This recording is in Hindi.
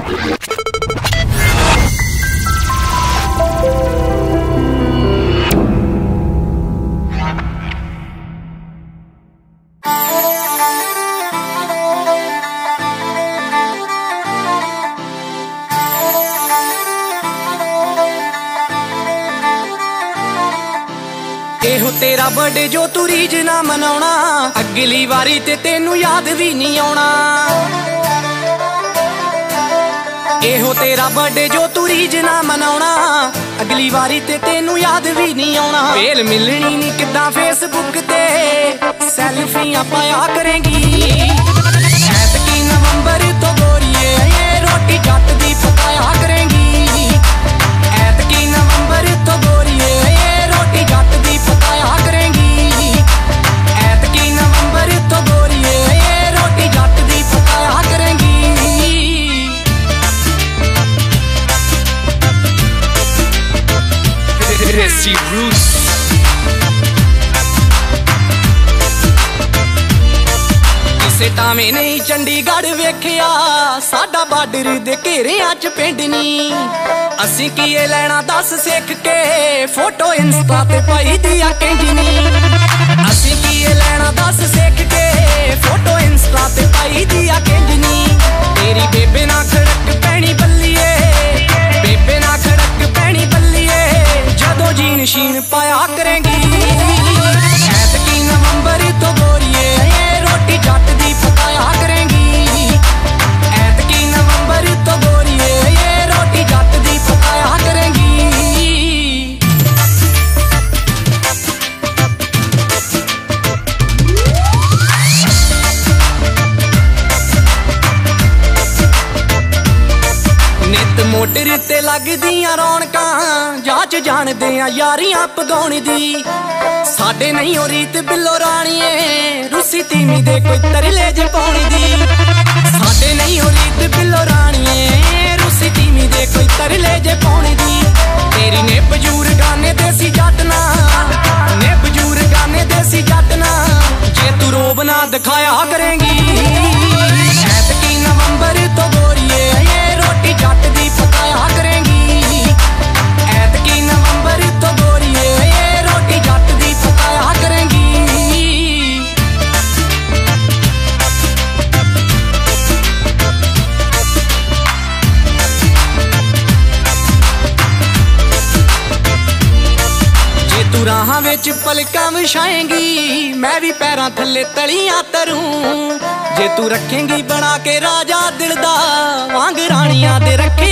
एहो तेरा बर्थडे जो तू रीज ना मनाउणा, अगली वारी ते तेनू याद भी नहीं आउणा। एहो तेरा बर्थडे जो तू रीज ना मनाउणा, अगली वारी ते तेनू याद भी नहीं आउणा। वेल मिलनी नहीं किदां फेसबुक ते सैल्फियां पाया करेंगी। ऐतकी नवंबर तो गोरिए रोटी जट दी पकाया करेंगी। ऐतकी नवंबर तो गोरिए रोटी जट दी पकाया करेंगी। ऐतकी नवंबर तो गोरिए रोटी जट दी पकाया करेंगी। Resi Bruce किसे टावे नहीं चंडीगढ़ वेखिया, साडा बार्डर दे घेरियां च पिंड नी। असीं कीए लैना दस सिख के, फोटो इंस्टा ते पाई दिया किंजनी। असीं कीए लैना दस सिख के, फोटो इंस्टा ते पाई दिया किंजनी। तेरी बेबे ना खड़क पैनी बल्लिए, बेबे ना खड़क पैनी बल्लिए, जदों जीन शीन पाया करेंगी। ऐतकी नवंबर तो गोरिए रोटी जट दी पकाया करेंगी। ऐतकी नवंबर तो गोरिए रोटी जट दी पकाया करेंगी। नित मोटर ते लगदियां रौनकां, जाच जानदे आ यारियां पगाउण दी। साडे नहीं हो रीत बिल्लो राणीए, रूसी तीमी दे कोई तरले जे पाउणी दी। साडे नहीं हो रीत बिल्लो राणीए, रूसी तीमी दे कोई तरले जे पाउणी दी। तेरी ने बजूर गाने देसी जटना, ने बजूर गाने देसी जटना, जे तू रोब ना दिखाया करेंगी। ऐतकी नवंबर तो गोरिए रोटी जट दी पकाया करेंगी। ऐतकी नवंबर तो गोरिए रोटी जट दी पकाया करेंगी। जे तू राहां विच पलकां विछाएंगी, मैं भी पैरां थल्ले तलियां तरूं। जे तू रखेंगी बना के राजा दिल दा, वांग राणियां दे रखे